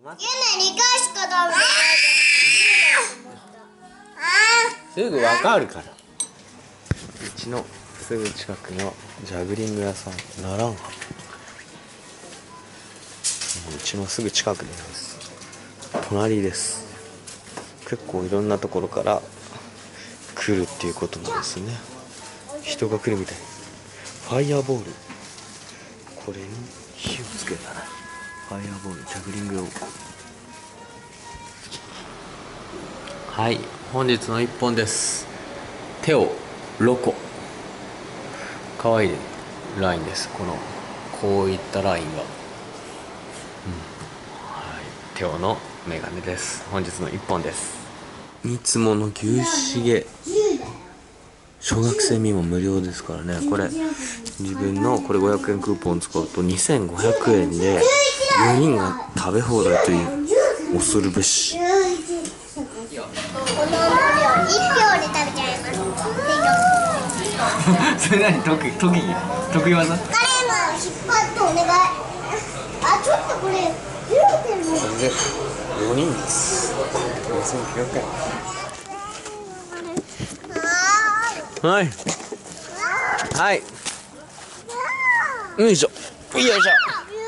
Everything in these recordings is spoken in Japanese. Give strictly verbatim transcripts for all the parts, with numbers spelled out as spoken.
にかいしか食べない。 すぐわかるから。うちのすぐ近くのジャグリング屋さん、ならんは。うちのすぐ近くです。隣です。結構いろんなところから来るっていうことなんですね。人が来るみたい。ファイアボール、これに火をつけたな。ファイアボール、ジャグリング用。はい、本日の一本です。テオロコ、かわいいラインです。このこういったラインが、うん、はい、テオのメガネです。本日の一本です。いつもの牛しげ、小学生未満無料ですからね。これ自分のこれごひゃくえんクーポン使うとにせんごひゃくえんでよにんが食べ放題という恐るべし。 この無料いっぴょうで食べちゃいます。 それ何、得意得意得意技？ カレーマン引っ張ってお願い。あ、ちょっとこれずれてるの。 これでよにんです。よんせんきゅうひゃくえん。はいはい、よいしょよいしょよいし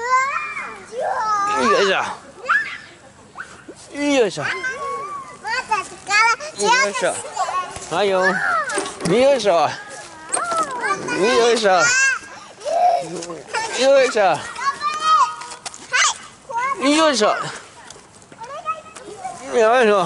ょよいしょよいしょ、はいよ、よいしょよいしょよいしょよいしょよいしょ。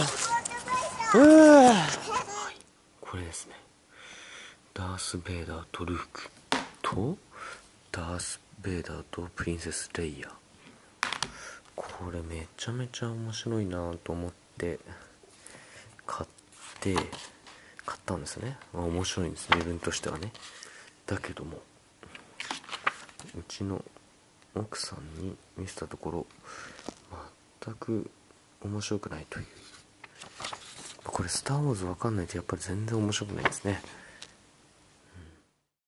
これですね、ダース・ベイダーとルークとダース・ベイダーとプリンセス・レイヤー。これめちゃめちゃ面白いなと思って買って買ったんですね。面白いんです、自分としてはね。だけどもうちの奥さんに見せたところ全く面白くないという。これスター・ウォーズ分かんないとやっぱり全然面白くないですね。